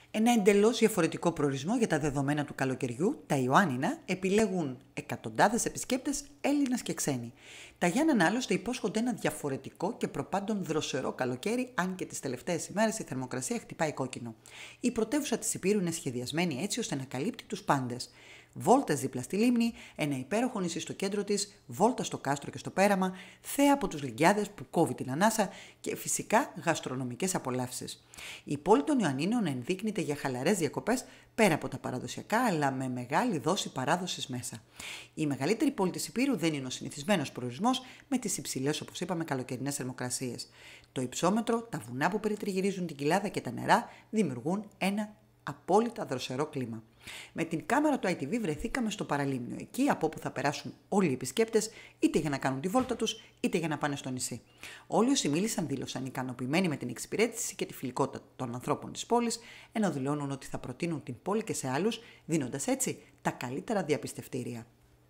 Ένα εντελώς διαφορετικό προορισμό για τα δεδομένα του καλοκαιριού, τα Ιωάννινα, επιλέγουν εκατοντάδες επισκέπτες, Έλληνες και ξένοι. Τα Γιάννενα άλλωστε υπόσχονται ένα διαφορετικό και προπάντων δροσερό καλοκαίρι, αν και τις τελευταίες ημέρες η θερμοκρασία χτυπάει κόκκινο. Η πρωτεύουσα της Ηπείρου είναι σχεδιασμένη έτσι ώστε να καλύπτει τους πάντες. Βόλτες δίπλα στη λίμνη, ένα υπέροχο νησί στο κέντρο της, βόλτα στο κάστρο και στο πέραμα, θέα από τους Λυγκιάδες που κόβει την ανάσα και φυσικά γαστρονομικές απολαύσεις. Η πόλη των Ιωαννίνων ενδείκνυται για χαλαρές διακοπές πέρα από τα παραδοσιακά, αλλά με μεγάλη δόση παράδοσης μέσα. Η μεγαλύτερη πόλη της Ηπείρου δεν είναι ο συνηθισμένος προορισμός με τις υψηλές, όπως είπαμε, καλοκαιρινές θερμοκρασίες. Το υψόμετρο, τα βουνά που περιτριγυρίζουν την κοιλάδα και τα νερά δημιουργούν ένα απόλυτα δροσερό κλίμα. Με την κάμερα του ITV βρεθήκαμε στο παραλίμνιο, εκεί από όπου θα περάσουν όλοι οι επισκέπτες, είτε για να κάνουν τη βόλτα τους, είτε για να πάνε στο νησί. Όλοι όσοι μίλησαν δήλωσαν ικανοποιημένοι με την εξυπηρέτηση και τη φιλικότητα των ανθρώπων της πόλης, ενώ δηλώνουν ότι θα προτείνουν την πόλη και σε άλλους, δίνοντας έτσι τα καλύτερα διαπιστευτήρια.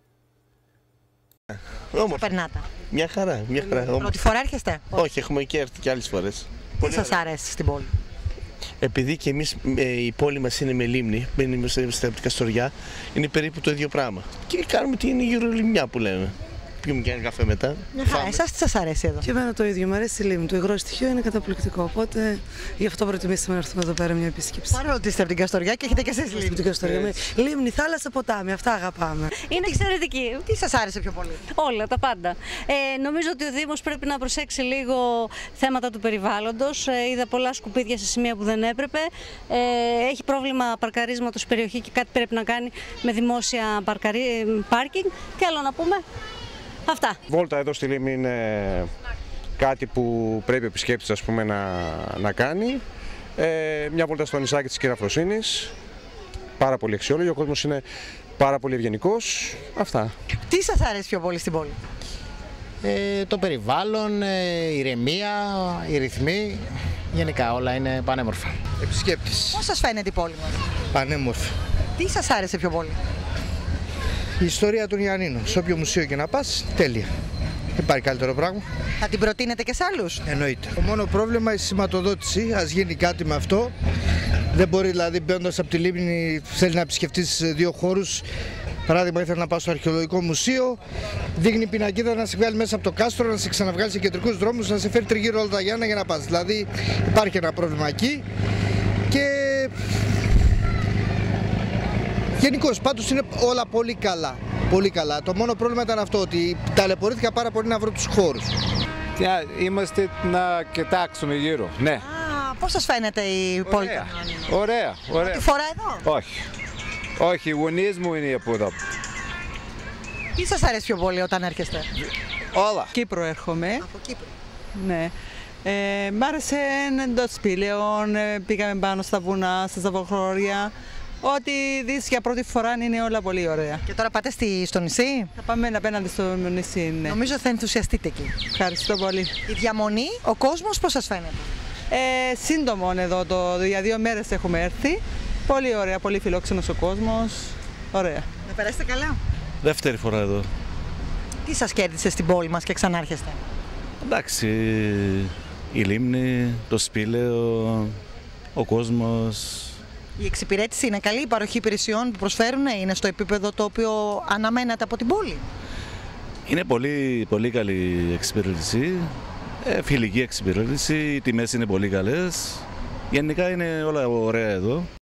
Όμορφα. Περνάτε. Μια χαρά, μια χαρά. Πρώτη φορά έρχεστε? Όχι, έχουμε και έρθει και άλλες φορές. Τι σας αρέσει στην πόλη? Επειδή και εμείς η πόλη μας είναι με λίμνη, δεν είμαστε από την Καστοριά, είναι περίπου το ίδιο πράγμα. Και κάνουμε την γυρολιμνιά που λέμε. Πιούμε και ένα καφέ μετά. Μια χαρά. Εσάς τι σας αρέσει εδώ? Και εμένα το ίδιο, μου αρέσει η λίμνη. Το υγρό στοιχείο είναι καταπληκτικό. Οπότε γι' αυτό προτιμήσαμε να έρθουμε εδώ πέρα μια επίσκεψη. Παρόλο ότι είστε από την Καστοριά και έχετε και εσείς λίμνη. Από την Καστοριά. Λίμνη, θάλασσα, ποτάμι. Αυτά αγαπάμε. Είναι εξαιρετική. Τι σας άρεσε πιο πολύ? Όλα, τα πάντα. Νομίζω ότι ο Δήμος πρέπει να προσέξει λίγο θέματα του περιβάλλοντος. Είδα πολλά σκουπίδια σε σημεία που δεν έπρεπε. Έχει πρόβλημα παρκαρίσματος στην περιοχή και κάτι πρέπει να κάνει με δημόσια πάρκινγκ. Και άλλο να πούμε. Αυτά. Βόλτα εδώ στη λίμνη είναι κάτι που πρέπει ο επισκέπτης, ας πούμε, να κάνει. Μια βόλτα στο νησάκι της Κυραφροσύνης, πάρα πολύ αξιόλογη, ο κόσμος είναι πάρα πολύ ευγενικός. Αυτά. Τι σας αρέσει πιο πολύ στην πόλη? Το περιβάλλον, η ηρεμία, οι ρυθμοί, γενικά όλα είναι πανέμορφα. Επισκέπτης. Πώς σας φαίνεται η πόλη μας? Πανέμορφη. Τι σας άρεσε πιο πολύ? Η ιστορία των Ιωαννίνων. Σε όποιο μουσείο και να πας, τέλεια. Δεν υπάρχει καλύτερο πράγμα. Θα την προτείνετε και σε άλλους? Εννοείται. Το μόνο πρόβλημα είναι η σηματοδότηση. Ας γίνει κάτι με αυτό. Δεν μπορεί, δηλαδή, μπαίνοντας από τη λίμνη, θέλει να επισκεφτείς δύο χώρους. Παράδειγμα, ήθελα να πάω στο Αρχαιολογικό Μουσείο. Δείχνει πινακίδα να σε βγάλει μέσα από το κάστρο, να σε ξαναβγάλει σε κεντρικούς δρόμους, να σε φέρει τριγύρω όλα τα Γιάννα για να πας. Δηλαδή, υπάρχει ένα πρόβλημα εκεί. Και γενικώς πάντως είναι όλα πολύ καλά. Πολύ καλά. Το μόνο πρόβλημα ήταν αυτό, ότι ταλαιπωρήθηκα πάρα πολύ να βρω τους χώρους. Είμαστε να κοιτάξουμε γύρω. Ναι. Α, πώς σας φαίνεται η πόλη? Ωραία. Πρώτη φορά εδώ? Όχι. Όχι, οι γονείς μου είναι από εδώ. Τι σας αρέσει πιο πολύ όταν έρχεστε? Όλα. Κύπρο έρχομαι. Από Κύπρο. Ναι. Μ' άρεσε το σπήλαιο, πήγαμε πάνω στα βουνά, στα ζαβοχώρια. Ό,τι δεις για πρώτη φορά είναι όλα πολύ ωραία. Και τώρα πάτε στο νησί? Θα πάμε απέναντι στο νησί, ναι. Νομίζω θα ενθουσιαστείτε εκεί. Ευχαριστώ πολύ. Η διαμονή, ο κόσμος πώς σας φαίνεται? Σύντομο εδώ, για 2 μέρες έχουμε έρθει. Πολύ ωραία, πολύ φιλόξενος ο κόσμος. Ωραία. Να περάσετε καλά. Δεύτερη φορά εδώ. Τι σας κέρδισε στην πόλη μας και ξανάρχεστε? Εντάξει, η λίμνη, το σπήλαιο, ο κόσμος. Η εξυπηρέτηση είναι καλή, η παροχή υπηρεσιών που προσφέρουν είναι στο επίπεδο το οποίο αναμένατε από την πόλη? Είναι πολύ, πολύ καλή εξυπηρέτηση, φιλική εξυπηρέτηση, οι τιμές είναι πολύ καλές. Γενικά είναι όλα ωραία εδώ.